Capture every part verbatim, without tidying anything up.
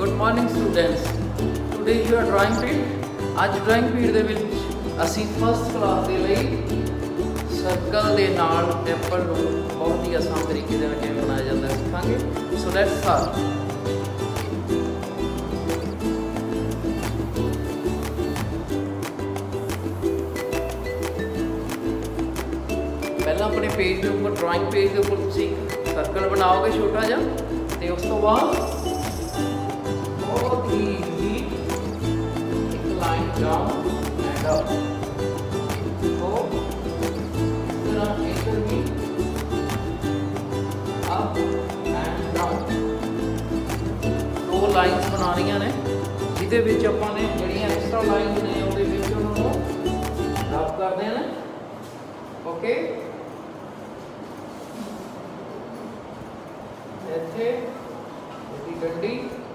Good morning students, today you are drawing period. अज drawing period दे विच असीं फस्ट क्लास दे लई सर्कल दे नाल एप्पल नूं बहुत ही आसान तरीके दे किवें बनाया जांदा है सिखांगे। So let's start. पहला अपने पेज के ऊपर ड्राइंग पेज के ऊपर तुसीं सर्कल बनाओगे छोटा जा, ते उस तो बाद बहुत ही इजी एक लाइन डाउन एंड अप। तो इस तरह इधर भी अप एंड डाउन दो लाइन्स बनानियां ने, जिहदे विच आपां ने जिहड़ियां एक्स्ट्रा लाइन्स ने उहदे विच उन्हां नूं रब कर देना। ओके, इत्थे इहदी गड्डी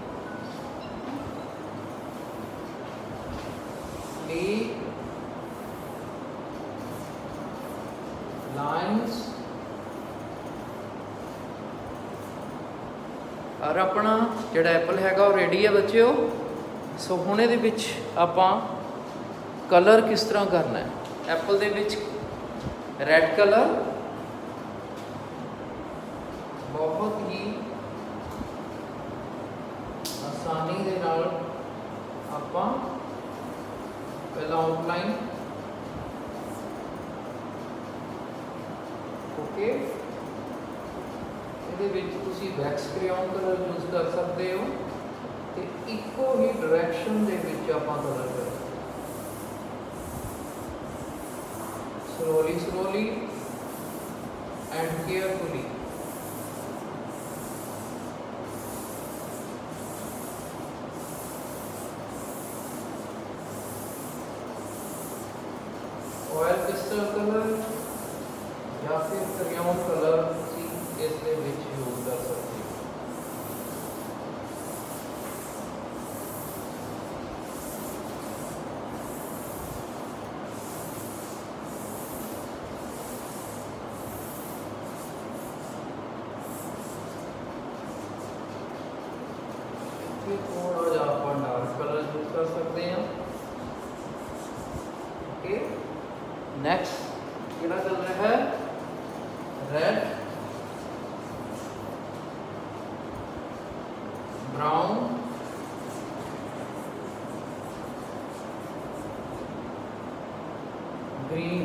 लाइन्स और अपना जिहड़ा एप्पल हैगा वो रेडी है बच्चों। सो हुण इहदे विच आपां कलर किस तरह करना है। एप्पल दे विच रेड कलर बहुत ही आसानी दे नाल आपां पहला आउटलाइन। ओके, इहदे विच तुसीं वैक्स क्रेयॉन कलर यूज कर सकते हो, ते इको ही डायरैक्शन दे विच आपां कलर करो। Slowly slowly and carefully. Oil pastel colour या फिर क्रेयॉन कलर तुसीं इस दे विच यूज कर सकते हो। थोड़ा जा आप डार्क कलर यूज कर सकते हैं। ओके, नेक्स्ट क्या चल रहा है, red, brown, green.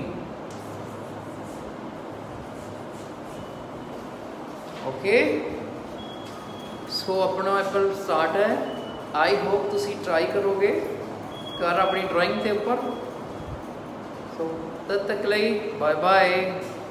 Okay, so अपना एप्पल स्टार्ट है। आई होप तुसी ट्राई करोगे कर अपनी ड्राइंग के ऊपर। सो तद तक लिए बाय बाय।